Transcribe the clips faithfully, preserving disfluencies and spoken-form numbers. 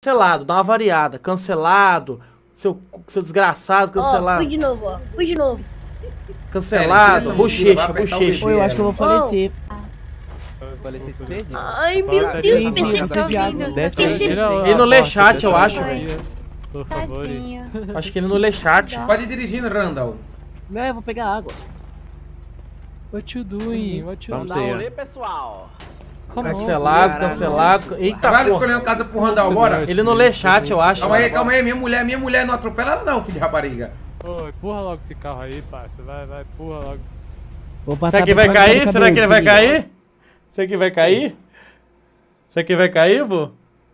Cancelado, dá uma variada. Cancelado, seu, seu desgraçado, cancelado. Ó, fui de novo, ó. Fui de novo. Cancelado, bochecha, bochecha. Eu acho que eu vou falecer. Falecer de sede? Ai, meu Deus, pensei que ouvindo. Desce aí, tira a Ele não lê porta, chat, desce eu a acho, porta. velho. Por favor. Acho que ele não lê chat. Pode ir dirigindo, Randall. É, eu vou pegar água. What you doing? What you Vamos doing? dar rolê, pessoal. Cancelado, cancelado. Eita, Vai porra. escolher uma casa pro Randall agora? Ele não lê chat, eu acho. Calma aí, calma aí. Minha mulher, minha mulher não atropela ela não, filho de rapariga. Ô, empurra logo esse carro aí, parça. Vai, vai, empurra logo. Vou passar Será que vai cair? Será que ele vai cair? Será que vai cair? Será que vai cair, vô?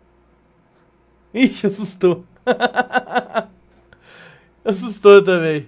Ixi, assustou. Assustou também.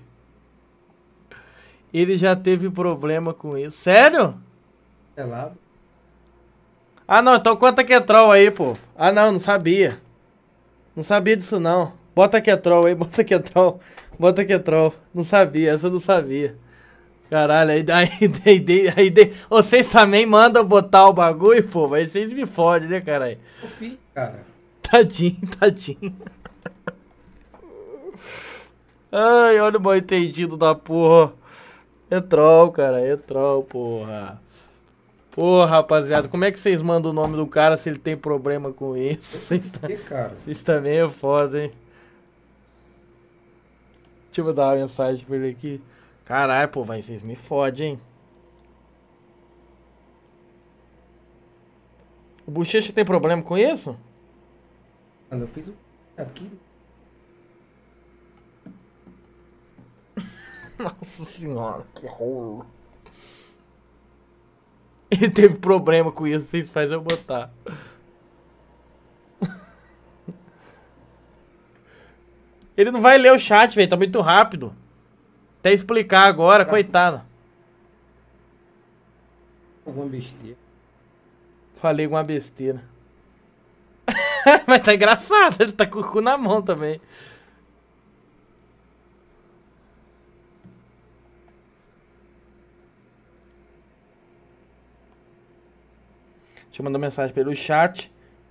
Ele já teve problema com isso. Sério? É lá. Ah, não. Então conta que é troll aí, pô. Ah, não. Não sabia. Não sabia disso, não. Bota que é troll aí. Bota que é troll. Bota que é troll. Não sabia. Essa eu não sabia. Caralho. Aí, aí, aí, aí, aí vocês também mandam botar o bagulho, pô. Aí vocês me fodem, né, caralho? Eu fiz, cara. Tadinho, tadinho. Ai, olha o mal entendido da porra. É troll, cara, é troll, porra. Porra, rapaziada, como é que vocês mandam o nome do cara se ele tem problema com isso? Vocês, tá... vocês também é foda, hein? Deixa eu dar uma mensagem pra ele aqui. Caralho, pô, vai, vocês me fodem, hein? O Bochecha tem problema com isso? Mano, eu fiz o... aqui. Nossa senhora, que rolo. Ele teve problema com isso, vocês fazem eu botar. Ele não vai ler o chat, velho, tá muito rápido. Até explicar agora, Graças... coitado. Alguma besteira. Falei alguma besteira. Mas tá engraçado, ele tá com o cu na mão também. Deixa eu mandar mensagem pelo chat.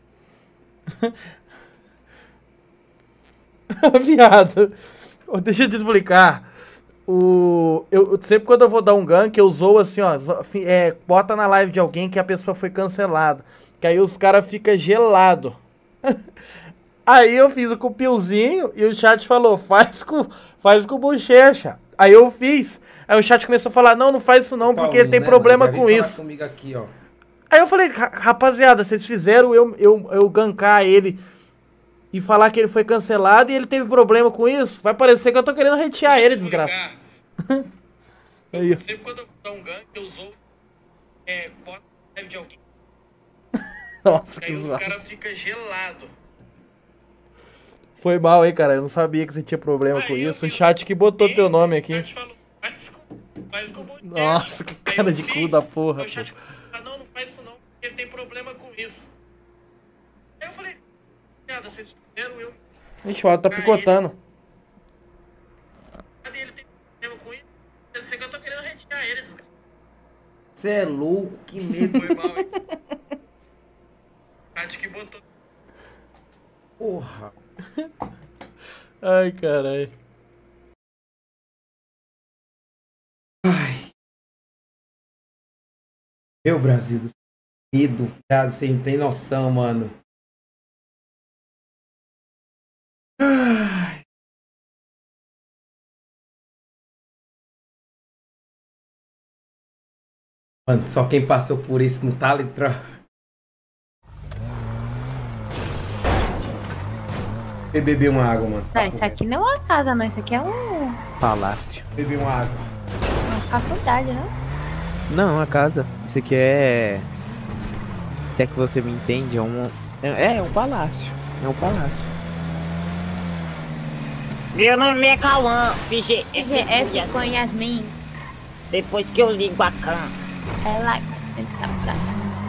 Viado. Deixa eu te explicar. O, eu, sempre quando eu vou dar um gank, eu zoo assim, ó. É, bota na live de alguém que a pessoa foi cancelada. Que aí os caras ficam gelados. Aí eu fiz o com o Piozinho e o chat falou, faz com, faz com bochecha. Aí eu fiz. Aí o chat começou a falar, não, não faz isso não, porque ele tem problema com isso. Comigo aqui, ó. Aí eu falei, rapaziada, vocês fizeram eu, eu, eu gankar ele e falar que ele foi cancelado e ele teve problema com isso? Vai parecer que eu tô querendo hatear ele, desgraça. Aí, ó. Sempre quando eu dou um gank, eu usou é, bota live de alguém. Nossa, que zoado. Aí os caras ficam gelados. Foi mal, hein, cara? Eu não sabia que você tinha problema aí com isso. O chat que botou teu nome aqui. O chat falou, faz com, faz com Nossa, que cara de cu da porra. O chat falou, não, não faz isso não, porque ele tem problema com isso. Aí eu falei, nada, vocês fizeram eu... Ixi, o Otto tá picotando. Cadê ele tem problema com isso? Eu sei que eu tô querendo retirar ele. Você é louco, que medo. Foi mal, hein? O chat que botou... Porra. Ai, caralho. Ai. Meu Brasil do medo, viado, você não tem noção, mano. Ai. Mano, só quem passou por isso não tá litrando. Beber uma água, mano. Não, isso aqui não é uma casa, não. Isso aqui é um... Palácio. Beber uma água. Uma faculdade, não? Não, a casa. Isso aqui é... Se é que você me entende, é um... É, é um palácio. É um palácio. Meu nome é Cauã, P G G F com Yasmin. Depois que eu ligo a cam. Ela... Então, pra...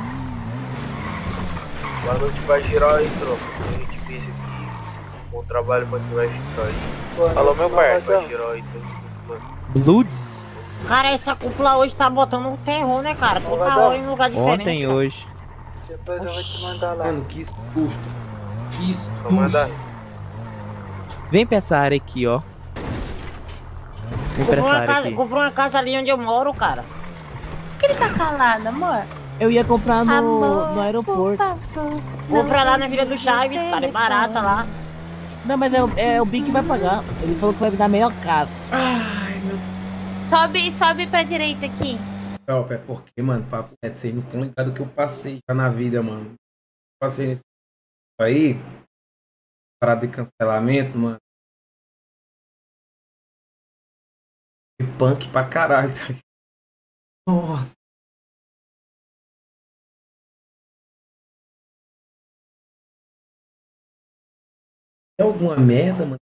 Boa noite pra girar aí, tropa. A gente fez aqui. Bom trabalho pra quem vai ficar aí. Alô, meu pai, vai girar aí. Bloods? Cara, essa cúpula hoje tá botando um terror, né, cara? Toda hora em lugar diferente. Ontem, cara. hoje. Depois eu vou te mandar lá. Mano, que susto. Isso. Só manda. Vem pra essa área aqui, ó. Vem pra Comprou essa uma, área casa, aqui. comprou uma casa ali onde eu moro, cara. Por que ele tá calado, amor? Eu ia comprar no, Amor, no aeroporto. por favor, Compra não lá na Vila do Chaves, cara. É barata lá. Não, mas é, o- é o Big que vai pagar. Ele falou que vai me dar a melhor casa. Ai, meu Sobe, sobe pra direita aqui. Deus. É porque, mano, papo reto, vocês não estão ligados que eu passei já na vida, mano. Passei nesse aí. Parada de cancelamento, mano. E punk pra caralho. tá ligado? Nossa. É alguma merda, mano?